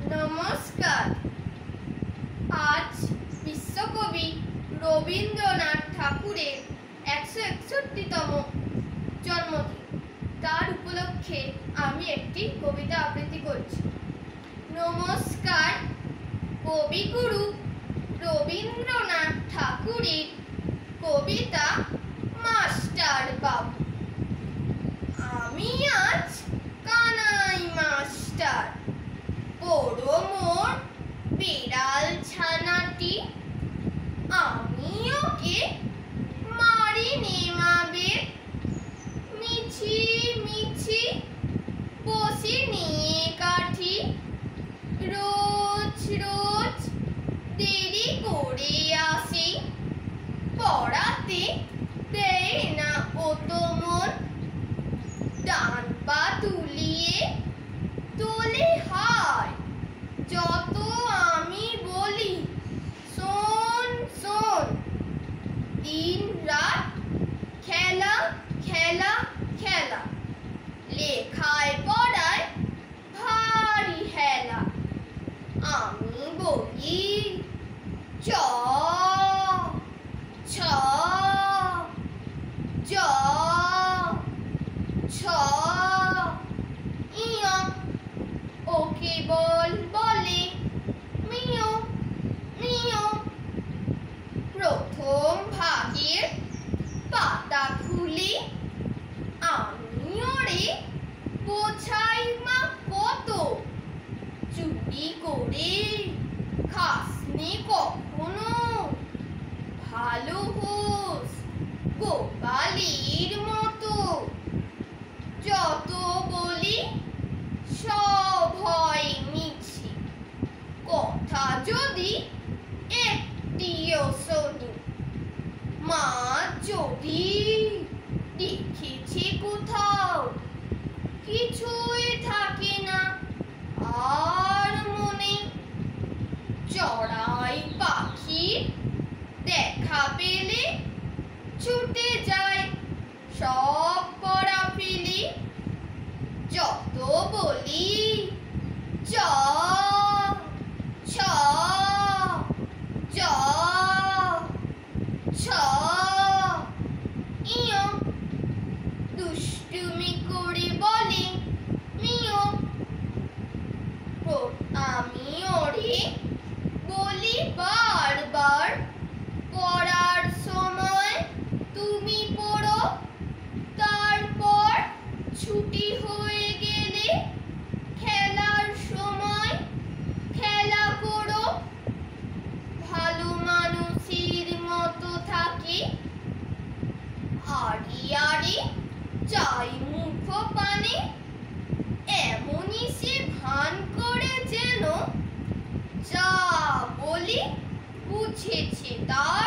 নমস্কার। আজ বিশ্বকবি রবীন্দ্রনাথ ঠাকুরের ১৬১তম জন্মদিন। তার উপলক্ষে আমি একটি কবিতা আবৃত্তি করছি। নমস্কার কবিগুরু রবীন্দ্রনাথ ঠাকুরের কবিতা মাস্টার বাবু। আমি আজ কানাই মাস্টার, পড়ো মোর বিড়াল ছানাটি। আমি ওকে মারি নেমাবে, মিছি মিছি বসি নিয়ে কাঠি। রোজ রোজ দেরি করে আসি, পড়াতে দেয় না ও তো মন। ডান পা তুলিয়ে তোলে হায়, যত আমি বলি শোন শোন। দিন রাত খেলা খেলা খেলা, লেখায় পড়ায় ভারী হেলা। আমি বলি চ ছ জ ছ ইয়, ও কেবল বলে মিয় মিয়। প্রথম ভাগের পাতা খুলি, আমি ওরে বোঝাই মা কত। চুরি করে খাসনি কখনো, ভালো হোস গোপালের মতো। যত বলি সব হয় মিছি, কথা যদি একটিও শুনি। মা যদি দেখেছে কোথাও, কিছুই থাকে না আর মনে। চড়াই পাখি দেখা পেলে ছুটে যায় সব পড়া ফেলি। যত বলি চ ছ জ ছ ইয়, দুষ্টুমি করে বলে মিয়। আমি ওরে বলি বারবার, পড়ার সময় তুমি পড়ো, তারপর ছুটি হয়ে গেলে খেলার সময় খেলা করো। ভালো মানুষের মতো থাকি, আড়ি আড়ি চাই মুখ পানে। এমনই সে ভান করে যেন যা বলি বুঝেছে তা